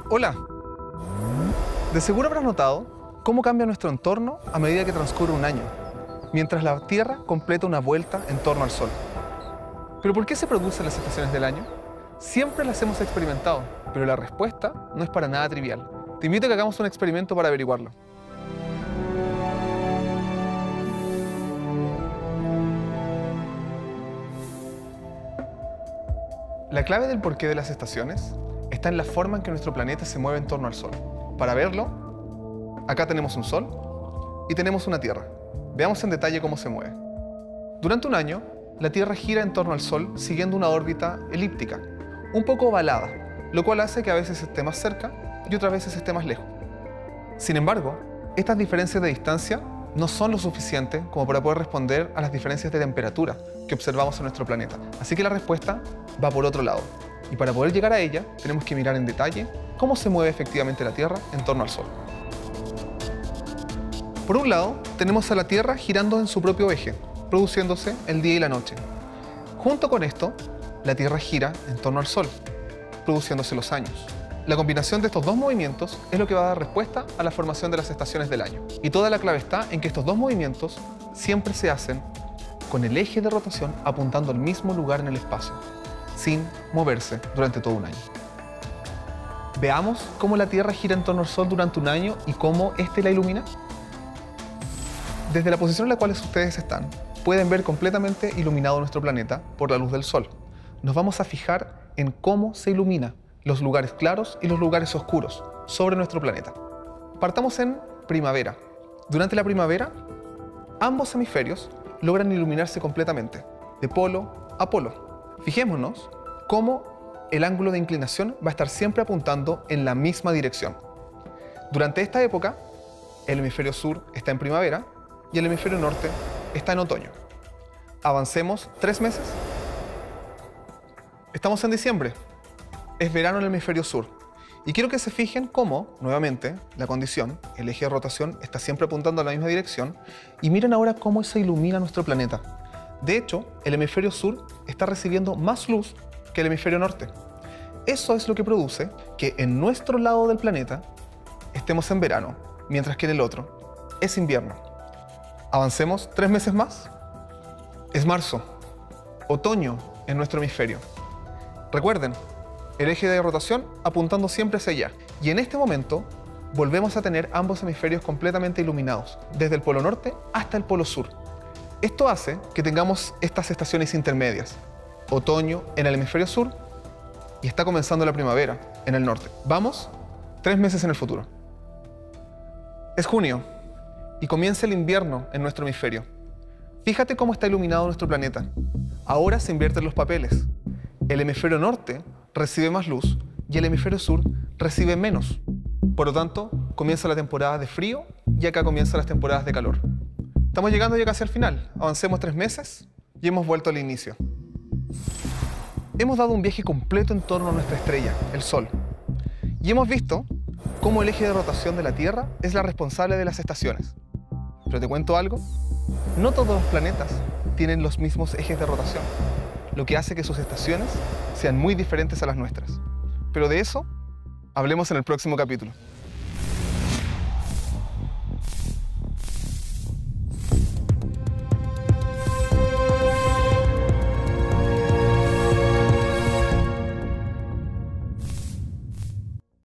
Hola. De seguro habrás notado cómo cambia nuestro entorno a medida que transcurre un año, mientras la Tierra completa una vuelta en torno al Sol. ¿Pero por qué se producen las estaciones del año? Siempre las hemos experimentado, pero la respuesta no es para nada trivial. Te invito a que hagamos un experimento para averiguarlo. La clave del porqué de las estaciones está en la forma en que nuestro planeta se mueve en torno al Sol. Para verlo, acá tenemos un Sol y tenemos una Tierra. Veamos en detalle cómo se mueve. Durante un año, la Tierra gira en torno al Sol siguiendo una órbita elíptica, un poco ovalada, lo cual hace que a veces esté más cerca y otras veces esté más lejos. Sin embargo, estas diferencias de distancia no son lo suficiente como para poder responder a las diferencias de temperatura que observamos en nuestro planeta. Así que la respuesta va por otro lado. Y para poder llegar a ella, tenemos que mirar en detalle cómo se mueve efectivamente la Tierra en torno al Sol. Por un lado, tenemos a la Tierra girando en su propio eje, produciéndose el día y la noche. Junto con esto, la Tierra gira en torno al Sol, produciéndose los años. La combinación de estos dos movimientos es lo que va a dar respuesta a la formación de las estaciones del año. Y toda la clave está en que estos dos movimientos siempre se hacen con el eje de rotación apuntando al mismo lugar en el espacio, sin moverse durante todo un año. Veamos cómo la Tierra gira en torno al Sol durante un año y cómo éste la ilumina. Desde la posición en la cual ustedes están, pueden ver completamente iluminado nuestro planeta por la luz del Sol. Nos vamos a fijar en cómo se ilumina los lugares claros y los lugares oscuros sobre nuestro planeta. Partamos en primavera. Durante la primavera, ambos hemisferios logran iluminarse completamente, de polo a polo. Fijémonos cómo el ángulo de inclinación va a estar siempre apuntando en la misma dirección. Durante esta época, el hemisferio sur está en primavera y el hemisferio norte está en otoño. Avancemos 3 meses. Estamos en diciembre. Es verano en el hemisferio sur. Y quiero que se fijen cómo, nuevamente, la condición, el eje de rotación, está siempre apuntando a la misma dirección. Y miren ahora cómo se ilumina nuestro planeta. De hecho, el hemisferio sur está recibiendo más luz que el hemisferio norte. Eso es lo que produce que en nuestro lado del planeta estemos en verano, mientras que en el otro es invierno. Avancemos 3 meses más. Es marzo, otoño en nuestro hemisferio. Recuerden, el eje de rotación apuntando siempre hacia allá. Y en este momento volvemos a tener ambos hemisferios completamente iluminados, desde el polo norte hasta el polo sur. Esto hace que tengamos estas estaciones intermedias. Otoño en el hemisferio sur y está comenzando la primavera en el norte. Vamos 3 meses en el futuro. Es junio y comienza el invierno en nuestro hemisferio. Fíjate cómo está iluminado nuestro planeta. Ahora se invierten los papeles. El hemisferio norte recibe más luz y el hemisferio sur recibe menos. Por lo tanto, comienza la temporada de frío y acá comienzan las temporadas de calor. Estamos llegando ya casi al final. Avancemos 3 meses y hemos vuelto al inicio. Hemos dado un viaje completo en torno a nuestra estrella, el Sol. Y hemos visto cómo el eje de rotación de la Tierra es la responsable de las estaciones. Pero te cuento algo, no todos los planetas tienen los mismos ejes de rotación, lo que hace que sus estaciones sean muy diferentes a las nuestras. Pero de eso hablemos en el próximo capítulo.